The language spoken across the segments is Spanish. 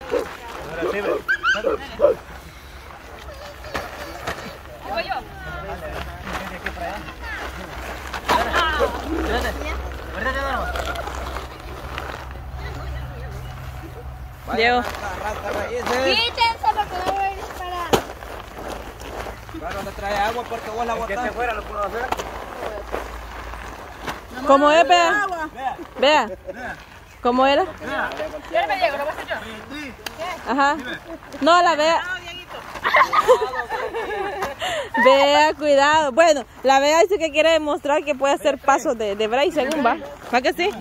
Diego. Quítense porque no voy a disparar. Claro, le trae agua porque vos la botás. Que fuera lo puedo hacer. ¿Cómo es, Bea? Vea. ¿Cómo era? Espérame, Diego, ¿lo vas a hacer yo? Ajá. No, la Bea. Bea, cuidado. Bueno, la Bea dice que quiere demostrar que puede hacer pasos de braille según va. ¿Va que sí?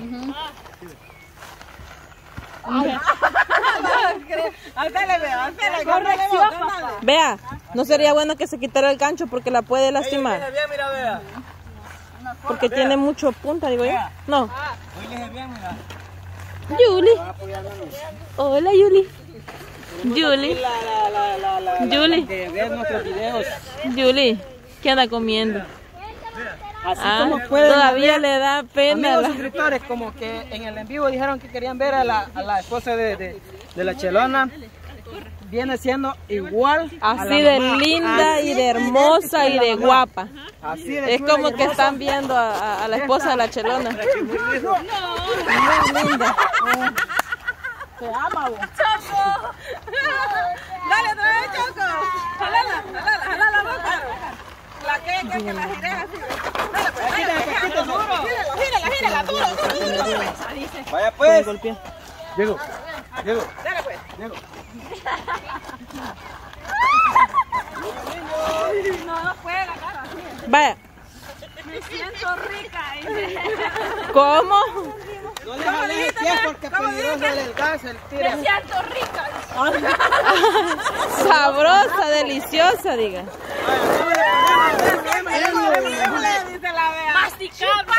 Vea, no sería bueno que se quitara el gancho porque la puede lastimar. Mira, vea. Porque tiene mucho punta, digo yo. No. Oíle bien, mira. Julie. Hola, Julie. Julie. Julie. Que vean nuestros videos. Julie, ¿qué anda comiendo? Así como todavía le da pena. Amigos suscriptores, como que en el en vivo dijeron que querían ver a la esposa de la chelona. Viene siendo igual así de linda y de hermosa y de guapa. Así de es como que están viendo a la esposa de la chelona. Muy linda. Te ama vos. Choco. Dale, trae Choco. Jalala la boca. La que la giré así. Gírala, duro. Vaya pues. Diego. Dale pues. Diego. No puede la cara así. Vaya. Me siento rica. ¿Cómo? No le jales el pie porque es peligroso el gas, el tiro. Me siento rica. Sabrosa, deliciosa, diga. Masticable.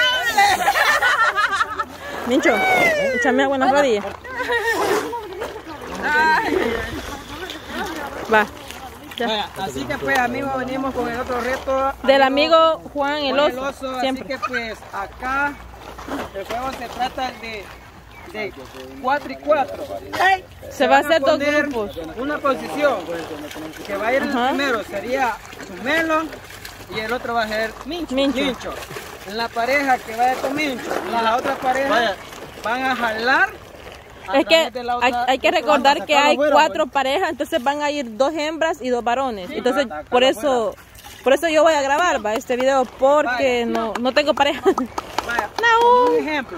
Mincho, échame agua en las rodillas. Va. Vaya, así que pues amigos, venimos con el otro reto del amigo Juan el Oso. Siempre. Así que pues acá el juego se trata de 4 y 4. Se va a hacer dos grupos. Una posición que va a ir el primero sería Chumelo y el otro va a ser Mincho. En la pareja que vaya con Mincho, la otra pareja van a jalar. Es que hay que recordar que hay 4 parejas, entonces van a ir 2 hembras y 2 varones. Entonces por eso yo voy a grabar este video porque no tengo pareja. Un ejemplo.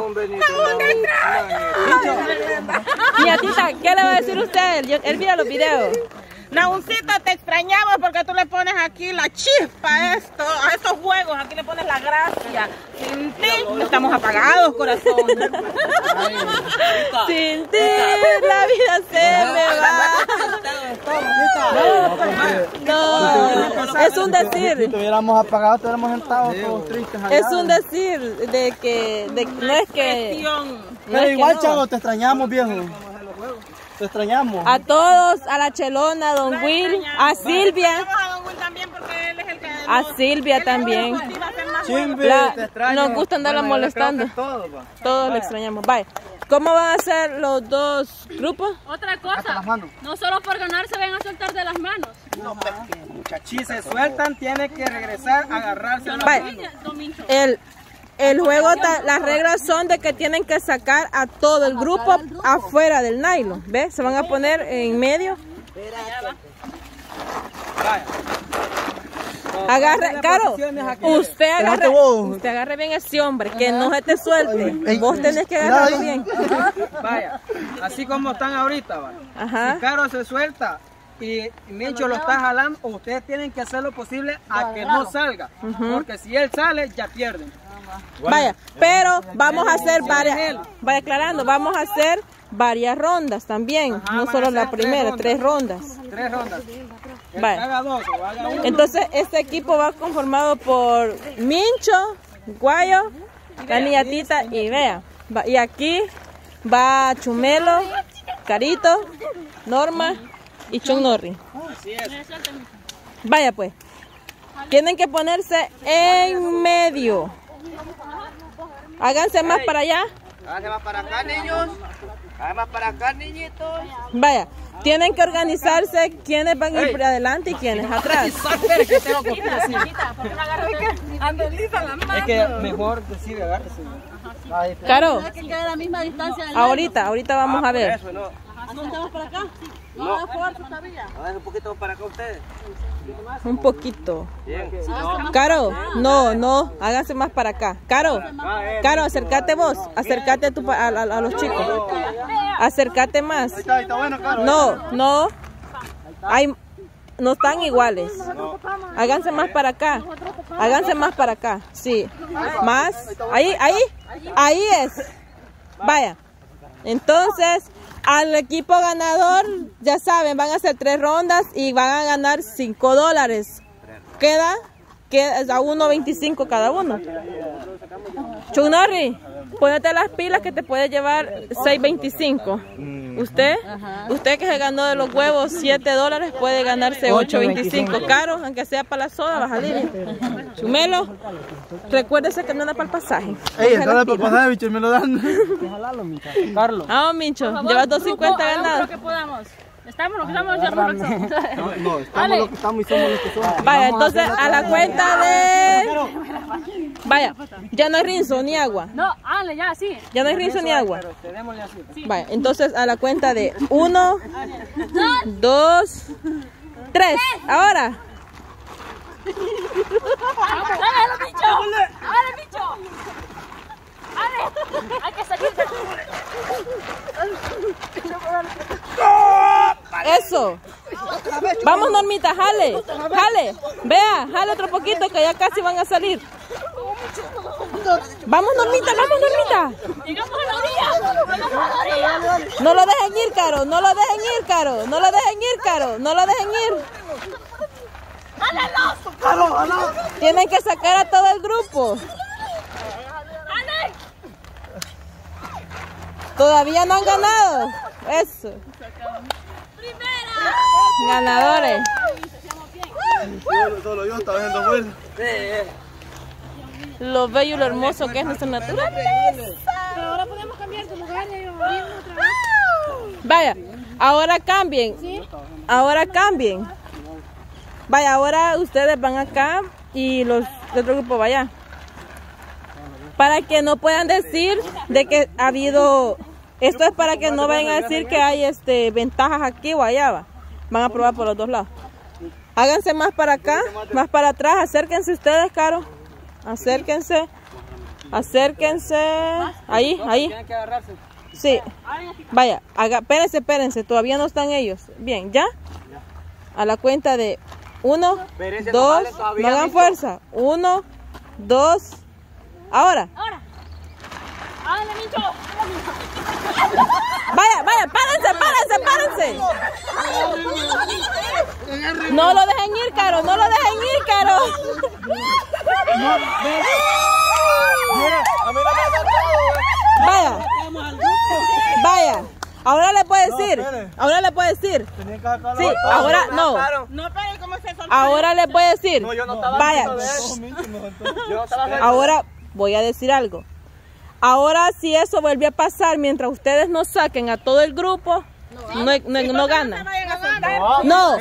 Mira, tita, ¿qué le va a decir usted? Él mira los videos. Nahuncito, te extrañamos porque tú le pones aquí la chispa a estos juegos, aquí le pones la gracia. Sin ti estamos apagados, corazón. Sin ti la vida se me va. No, es un decir. Si estuviéramos apagados, estuviéramos sentados todos tristes allá. Es un decir de que no es que... Pero igual, chavo, te extrañamos, viejo. Te extrañamos. A todos, a la Chelona, a Don Will, a Silvia. A Silvia también. Nos gusta andarla molestando. Todos le extrañamos. Bye. ¿Cómo van a ser los dos grupos? Otra cosa, no solo por ganar se van a soltar de las manos. No, si se sueltan, tiene que regresar a agarrarse. El juego, las reglas son de que tienen que sacar a todo el grupo afuera del nylon. ¿Ves? Se van a poner en medio. Agarre, Caro, usted agarre bien a ese hombre, que no se te suelte. Vos tenés que agarrarlo bien. Vaya, así como están ahorita, vaya. Ajá. Si Caro se suelta y Mincho lo está jalando, ustedes tienen que hacer lo posible a que no salga. Porque si él sale, ya pierden. Vaya, pero vamos a hacer varias, vaya aclarando, vamos a hacer varias rondas también, no solo la primera, 3 rondas. 3 rondas. Vaya. Entonces este equipo va conformado por Mincho, Guayo, la niña Tita y Bea. Y aquí va Chumelo, Carito, Norma y Chun Norri. Así es. Vaya pues, tienen que ponerse en medio. Háganse más para allá. Háganse más para acá, niños. Además para acá, niñitos. Vaya, tienen que organizarse quiénes van a ir por adelante y quiénes atrás. Espera, que tengo copia así. Es que mejor decide, agárrese. Caro, Que quede a la misma distancia. ahorita vamos a ver. Eso, no. ¿Estamos para acá? No, es fuerte todavía. A ver, un poquito para acá ustedes. Un poquito. Bien. Caro, no, háganse más para acá. Caro, acércate vos, acércate a los chicos. Acércate más. Está bueno, Caro. No están iguales. Háganse más para acá. Háganse más para acá. Sí. Más. Ahí es. Vaya. Entonces, al equipo ganador, ya saben, van a hacer 3 rondas y van a ganar $5. Queda a 1.25 cada uno. Chunori, ponete las pilas que te puede llevar $6.25. Usted que se ganó de los huevos $7 puede ganarse $8.25. Caro, aunque sea para la soda, va a salir. Chumelo, recuérdese que no anda para el pasaje. Ey, entrada para el pasaje, bicho, me lo dan. Carlos. Ah, Mincho, llevas 2.50 ganados. Lo que podamos. Estamos los que estamos, ya no No, estamos los que estamos y somos los que somos. Vaya, entonces a la cuenta de... Vaya, ya no hay rinzo ni agua. No, háganle ya, sí. Ya no hay rinzo ni agua. Pero démosle así. Vaya, entonces a la cuenta de 1, 2, 3. Ahora. ¡Dale, bicho! ¡Dale, bicho! ¡Dale! Hay que salir. Eso. Vamos, Normita, jale. Vea, jale otro poquito que ya casi van a salir. Vamos, Normita. Llegamos a la orilla. No lo dejen ir, Caro. No lo dejen ir. Tienen que sacar a todo el grupo. Todavía no han ganado. Eso. Ganadores. Solo yo estaba haciendo fuerza. Lo bello y lo hermoso que es nuestra naturaleza. Pero ahora podemos cambiar de lugar y abrirnos otra vez. Vaya, ahora cambien. Vaya, ahora ustedes van acá y los de otro grupo vaya. Para que no puedan decir de que ha habido... Esto es para que no vayan a decir que hay ventajas aquí o allá. Van a probar por los dos lados. Háganse más para acá, más para atrás. Acérquense ustedes, Caro. Acérquense. Ahí. Tienen que agarrarse. Sí. Vaya, espérense. Todavía no están ellos. Bien, ¿ya? A la cuenta de 1, 2. No hagan fuerza. 1, 2. Ahora. ¡Háganle, bicho! Vaya, párense. No lo dejen ir, Caro. Vaya. Ahora le puede decir. Sí, ahora no. Ahora le puede decir. Vaya. Ahora voy a decir algo. Ahora si eso vuelve a pasar mientras ustedes no saquen a todo el grupo, no ganan. No.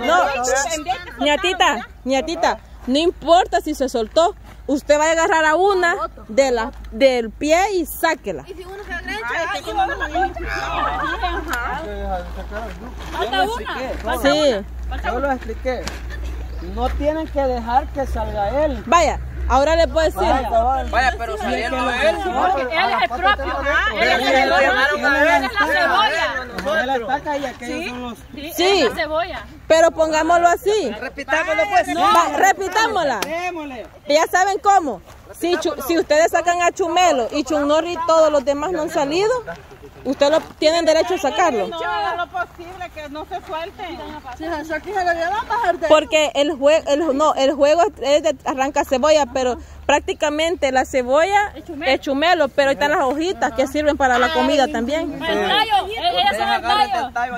Niatita, no importa si se soltó, usted va a agarrar a una del pie y sáquela. Y si uno se agrecha, falta una. Sí. Yo lo expliqué. No tienen que dejar que salga él. Vaya. Ahora le puedo decir. Vaya, pero saliendo él. Él es el propio. Él lo llamaron a él. Es la cebolla. Él ataca y aquellos son los... Sí, Es la cebolla. pero pongámoslo así. Repitámoslo pues. Repitámosla. Démosle. Ya saben cómo. Si ustedes sacan a Chumelo y Chunori y todos los demás no han salido, ustedes tienen derecho a sacarlo. No haga lo posible que no se suelte. Porque el juego es de arranca cebolla, pero prácticamente la cebolla es chumelo, pero ahí están las hojitas que sirven para la comida también. El tallo. Ellas son el tallo.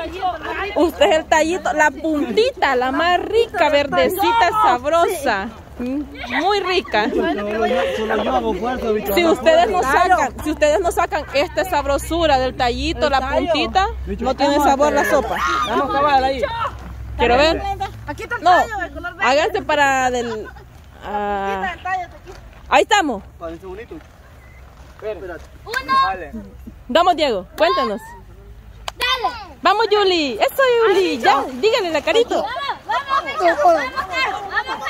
Usted es el tallito, la puntita, la más rica, verdecita, sabrosa. muy rica. Solo yo hago fuerza, bicho. Si ustedes no sacan esta sabrosura del tallito, la puntita, no tiene sabor la sopa. Vamos a acabar ahí. Quiero ver. Aquí está el No, tallo del color verde. háganse para del... Quita el tallo, aquí. Ahí estamos. Parece bonito. Espérate. Vale. Vamos, Diego, cuéntanos. Dale. Vamos, Yuli. Eso, Yuli. Ya, dígale la carito. Vamos, Micho. Vamos, Carlos.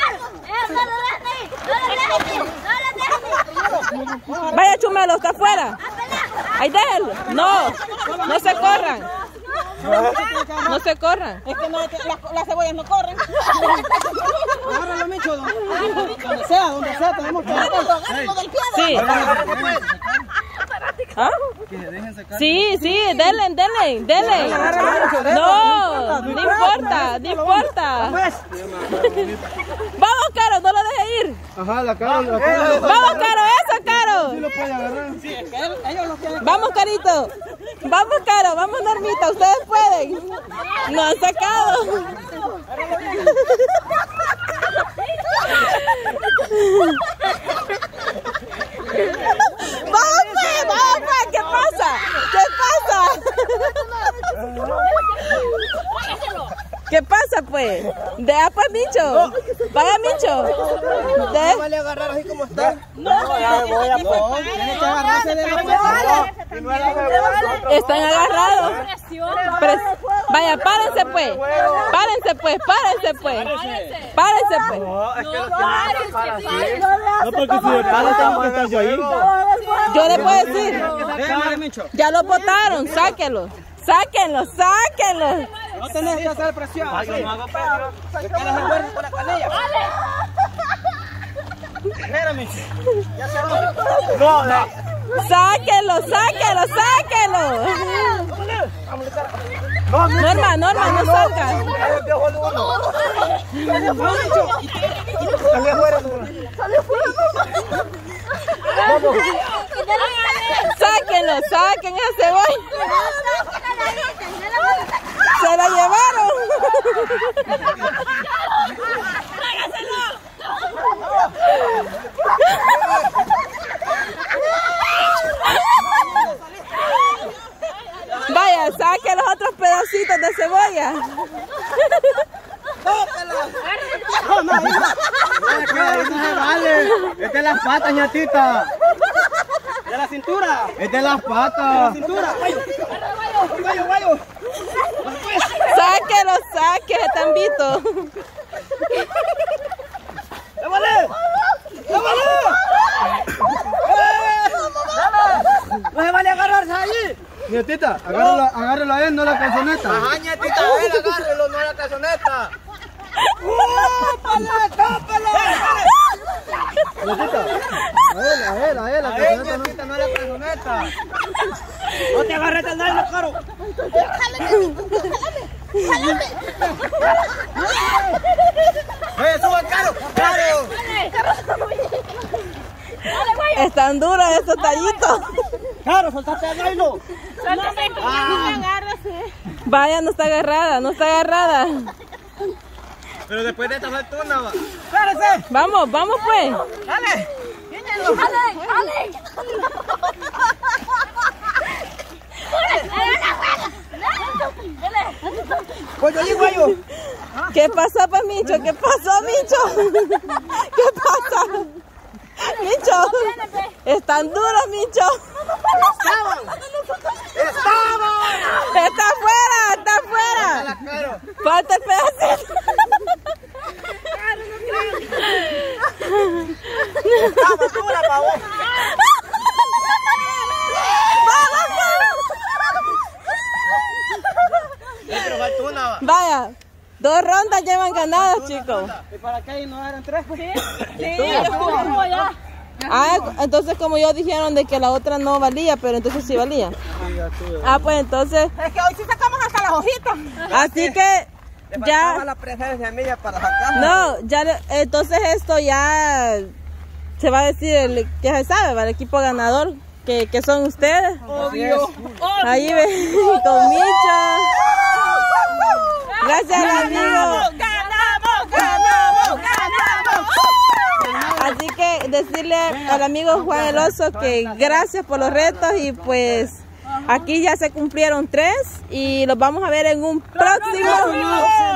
Vaya, Chumelo, está afuera. Ahí déjenlo. No, no se corran. No se corran. Es que no, las cebollas no corren. Agárralo, Micho. Donde sea, tenemos que agarrarlo. Sí. ¿Ah? Sí, denle. No importa. Vamos, Caro, no lo dejes ir. Ajá, la cara. Vamos, Caro, eso, Caro. Sí lo puede agarrar. Vamos, Carito. Vamos, Caro, vamos, Normita, ustedes pueden. No han sacado. Vamos, pues, ¿qué pasa? ¿Qué pasa, pues? Deja, pues, Micho. Vaya, Micho. Vale agarrar así como está. Tiene que agarrarse de la Están agarrados. Vaya, párense, pues. No, porque si me para tengo que estar yo ahí. Yo le puedo decir. Déjame, Micho. Ya lo botaron, sáquenlo. No tenés que hacer presión. Yo no hago presión. ¿Qué quieres el verde con la canilla? Mira, Micho. Ya se va. No. Sáquenlo. Norma, no salga. Saquen a cebolla. Se la llevaron. Vaya, saque los otros pedacitos de cebolla. No se vale. Es de las patas, ñatita. De la cintura. Es de las patas. Cintura. Guayo. Sáquelo, ese tambito. No se vale agarrarse ahí. Ñatita, agárrelo a él, no la calzoneta. Ajá, ñatita, a él agárrelo, no la calzoneta. ¡Tápalo! Ñatita, a él, la calzoneta No la calzoneta. No te agarres del nalga, Caro. ¡Suban, Caro! ¡Caro! Están duros estos tallitos. ¡Caro, soltate el nylon! Vaya, no está agarrada. Pero después de esta fortuna va. ¡Espérese! Vamos pues. ¡Dale! ¡Guayo! ¿Qué pasó, pues, Micho? ¿Qué pasó, Micho? ¿Qué pasa? Micho, están duros, Micho. Está afuera. Falta el pedacito. ¡Estamos dura, pavo! Pero fortuna va. Vaya, 2 rondas llevan ganadas, chicos. ¿Y para qué no eran 3? Ah, entonces como yo dijeron de que la otra no valía, pero entonces sí valía. Ah, pues entonces. Es que hoy sí sacamos hasta las hojitas. Así que ya. La presencia mía para sacar. No, ya, entonces esto ya se va a decir, que se sabe, ¿va? El equipo ganador, que son ustedes. Obvio. Ahí ven, con Micho. Gracias, amigo. ¡Ganamos! decirle al amigo Juan el Oso que gracias por los retos y pues aquí ya se cumplieron 3 y los vamos a ver en un próximo